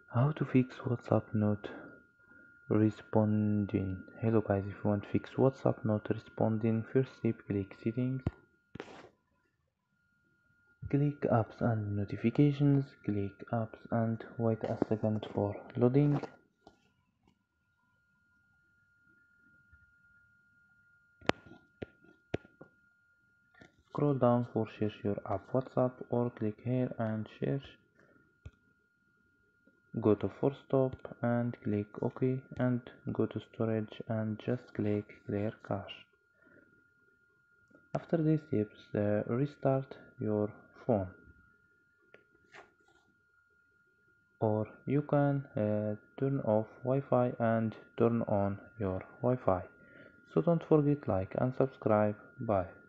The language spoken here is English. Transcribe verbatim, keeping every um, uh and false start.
How to fix WhatsApp not responding. Hello guys, if you want to fix WhatsApp not responding, first step, click settings, click apps and notifications, click apps and wait a second for loading. Scroll down for search your app WhatsApp or click here and search. Go to force stop and click OK and go to storage and just click clear cache. After these steps, uh, restart your phone, or you can uh, turn off Wi-Fi and turn on your Wi-Fi. So don't forget like and subscribe. Bye.